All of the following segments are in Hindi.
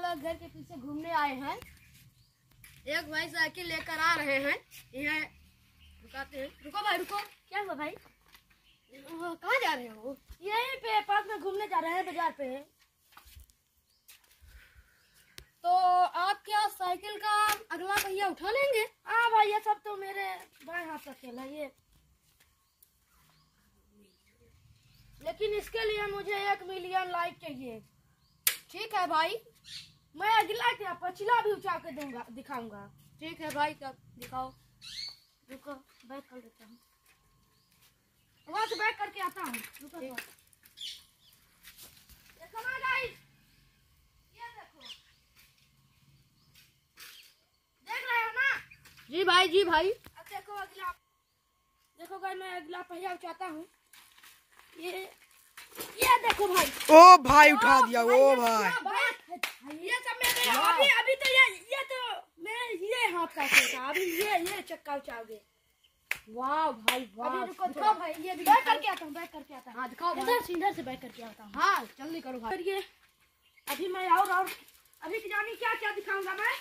लोग घर के पीछे घूमने आए हैं। एक भाई साइकिल लेकर आ रहे हैं, यहाँ रुकाते हैं। रुको भाई रुको। क्या हुआ भाई? कहाँ जा रहे हो? यहीं पे पार्क में घूमने जा रहे हैं, बाजार पे। तो आप क्या साइकिल का अगला पहिया उठा लेंगे? हाँ भाई, ये सब तो मेरे बाएं हाथ का खेल है ये, लेकिन इसके लिए मुझे 1 मिलियन लाइक चाहिए। ठीक है भाई, मैं अगला क्या पछिला भी उठा के दूंगा, दिखाऊंगा। ठीक है भाई, तब दिखाओ। रुको, बैक कर देता हूँ, वहां से बैक करके आता हूँ। रुको देखो ना गाइस, ये देखो, देख रहे हो ना? जी भाई, जी भाई। अब देखो अगला, देखो गाइस, मैं अगला पहिया उठाता हूँ। ये देखो भाई। ओ भाई उठा दिया। ओ भाई ये सब मेरे अभी तो ये तो मैं ये हाथ का था, अभी ये चक्का उठाओगे। वाह भाई वाह। अभी रुको थोड़ा भाई, ये बैक करके आता हूँ, बैक करके आता हूँ। हाँ दिखाओ भाई, इधर से बैक करके आता हूँ। हाँ जल्दी करो भाई। ये अभी मैं और अभी जानी क्या क्या दिखाऊंगा मैं।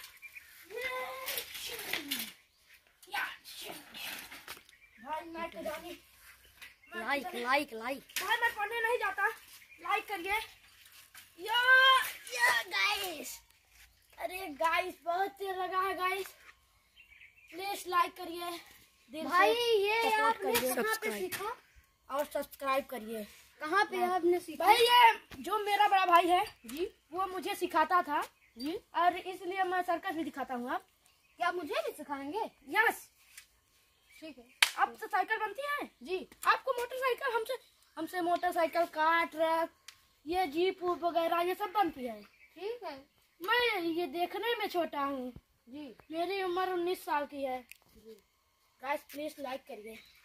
भाई मैं तो जानी लाइक लाइक लाइक। भाई मैं पढ़ने नहीं जाता, लाइक करिए। यो गाइस, अरे गाइस बहुत तेज लगा है गाइस, प्लीज लाइक करिए भाई। ये आपने कहाँ पे सीखा? और सब्सक्राइब करिए। कहाँ पे आपने सीखा? भाई ये जो मेरा बड़ा भाई है जी, वो मुझे सिखाता था जी, और इसलिए मैं सर्कस भी दिखाता हूँ। आप क्या मुझे भी सिखाएंगे? यस ठीक है। आपसे साइकिल बनती है जी? आपको मोटरसाइकिल, हमसे मोटरसाइकिल, कार, ट्रक, ये जीप वगैरह ये सब बनती है। ठीक है। मैं ये देखने में छोटा हूँ जी, मेरी उम्र 19 साल की है जी। गाइस प्लीज लाइक करिए।